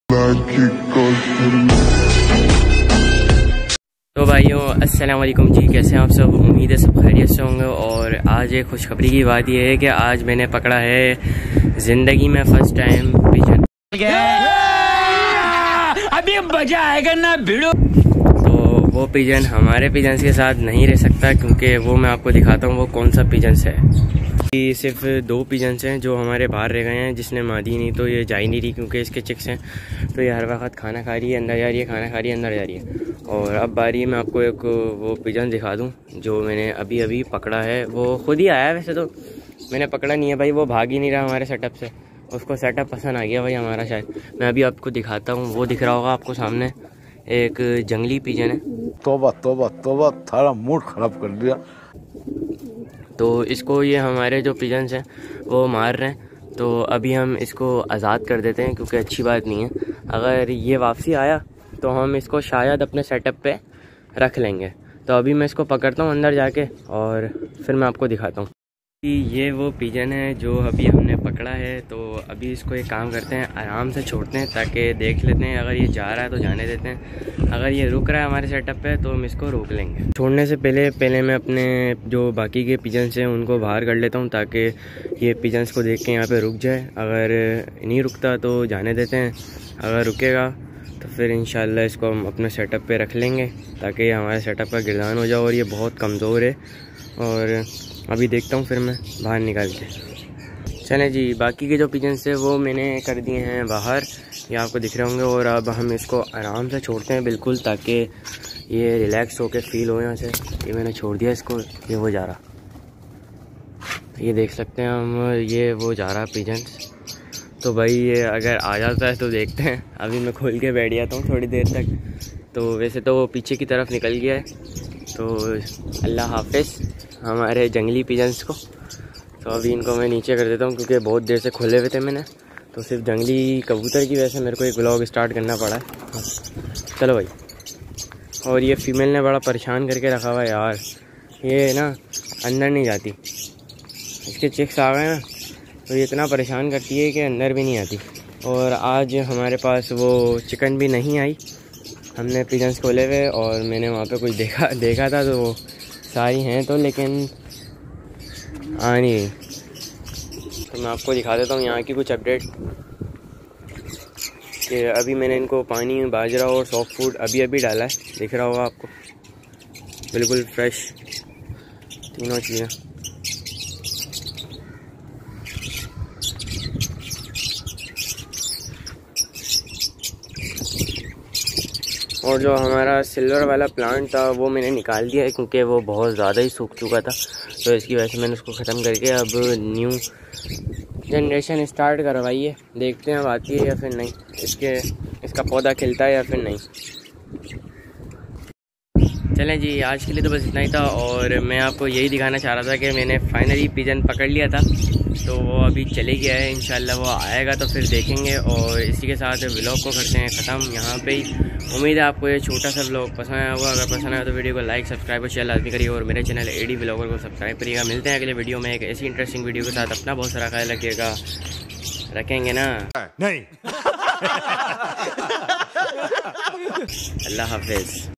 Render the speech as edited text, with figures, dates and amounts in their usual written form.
तो भाइयों अस्सलाम वालेकुम जी, कैसे हैं आप सब। उम्मीद है सब खैरियत से होंगे। और आज एक खुशखबरी की बात यह है कि आज मैंने पकड़ा है ज़िंदगी में फर्स्ट टाइम पिजन। अभी मजा आएगा ना भिड़ो। तो वो पिजन हमारे पिजन्स के साथ नहीं रह सकता, क्योंकि वो मैं आपको दिखाता हूँ वो कौन सा पिजन्स है। सिर्फ 2 पिजन्स हैं जो हमारे बाहर रह गए हैं, जिसने मादी नहीं तो ये जा ही नहीं रही, क्योंकि इसके चिक्स हैं। तो ये हर वक्त खाना खा रही है, अंदर जा रही है, खाना खा रही है, अंदर जा रही है। और अब बारी मैं आपको एक वो पिजन दिखा दूं जो मैंने अभी अभी पकड़ा है। वो खुद ही आया, वैसे तो मैंने पकड़ा नहीं है भाई, वो भाग ही नहीं रहा हमारे सेटअप से। उसको सेटअप पसंद आ गया भाई हमारा शायद। मैं अभी आपको दिखाता हूँ, वो दिख रहा होगा आपको सामने, एक जंगली पिजन है। तौबा तौबा तौबा, थारा मूड ख़राब कर दिया। तो इसको ये हमारे जो पिजन्स हैं वो मार रहे हैं। तो अभी हम इसको आज़ाद कर देते हैं, क्योंकि अच्छी बात नहीं है। अगर ये वापसी आया तो हम इसको शायद अपने सेटअप पे रख लेंगे। तो अभी मैं इसको पकड़ता हूँ अंदर जाके, और फिर मैं आपको दिखाता हूँ कि ये वो पिजन है जो अभी हमने पकड़ा है। तो अभी इसको एक काम करते हैं, आराम से छोड़ते हैं ताकि देख लेते हैं। अगर ये जा रहा है तो जाने देते हैं, अगर ये रुक रहा है हमारे सेटअप पे तो हम इसको रोक लेंगे। छोड़ने से पहले मैं अपने जो बाकी के पिजन्स हैं उनको बाहर कर लेता हूँ, ताकि ये पिजन्स को देख के यहाँ पे रुक जाए। अगर नहीं रुकता तो जाने देते हैं, अगर रुकेगा तो फिर इंशाल्लाह इसको हम अपने सेटअप पे रख लेंगे, ताकि ये हमारे सेटअप का गिरदान हो जाए। और ये बहुत कमज़ोर है, और अभी देखता हूँ फिर मैं बाहर निकाल के। चलें जी, बाकी के जो पिजन्स है वो मैंने कर दिए हैं बाहर, ये आपको दिख रहे होंगे। और अब हम इसको आराम से छोड़ते हैं बिल्कुल, ताकि ये रिलैक्स होकर फील हो यहाँ से। ये मैंने छोड़ दिया इसको, ये वो जा रहा, ये देख सकते हैं हम, ये वो जा रहा पिजन्स। तो भाई ये अगर आ जाता है तो देखते हैं। अभी मैं खोल के बैठ जाता हूँ थोड़ी देर तक। तो वैसे तो वो पीछे की तरफ निकल गया है। तो अल्लाह हाफिज़ हमारे जंगली पिजन्स को। तो अभी इनको मैं नीचे कर देता हूँ, क्योंकि बहुत देर से खोले हुए थे मैंने। तो सिर्फ जंगली कबूतर की वजह से मेरे को एक व्लॉग स्टार्ट करना पड़ा है। चलो भाई। और ये फीमेल ने बड़ा परेशान करके रखा हुआ है यार, ये ना अंदर नहीं जाती। इसके चिक्स आ गए ना, तो ये इतना परेशान करती है कि अंदर भी नहीं आती। और आज हमारे पास वो चिकन भी नहीं आई। हमने पिजन्स खोले हुए और मैंने वहाँ पे कुछ देखा था, तो वो सारी हैं तो, लेकिन आ नहीं रही। तो मैं आपको दिखा देता हूँ यहाँ की कुछ अपडेट, कि अभी मैंने इनको पानी, बाजरा और सॉफ्ट फूड अभी डाला है। दिख रहा होगा आपको, बिल्कुल फ्रेश तीनों चीज़ें। और जो हमारा सिल्वर वाला प्लांट था वो मैंने निकाल दिया है, क्योंकि वो बहुत ज़्यादा ही सूख चुका था। तो इसकी वजह से मैंने उसको ख़त्म करके अब न्यू जनरेशन स्टार्ट करवाई है। देखते हैं अब आती है या फिर नहीं, इसका पौधा खिलता है या फिर नहीं। चलें जी, आज के लिए तो बस इतना ही था। और मैं आपको यही दिखाना चाह रहा था कि मैंने फाइनली पिजन पकड़ लिया था। तो वो अभी चले गया है, इंशाल्लाह वो आएगा तो फिर देखेंगे। और इसी के साथ व्लॉग को करते हैं ख़त्म यहाँ पे ही। उम्मीद है आपको ये छोटा सा व्लॉग पसंद आया होगा। अगर पसंद आया तो वीडियो को लाइक, सब्सक्राइब और शेयर लाजमी करिए। और मेरे चैनल एडी व्लॉगर को सब्सक्राइब करिएगा। मिलते हैं अगले वीडियो में एक ऐसी इंटरेस्टिंग वीडियो के साथ। अपना बहुत सारा ख्याल रखिएगा। रखेंगे ना? नहीं। अल्लाह हाफिज़।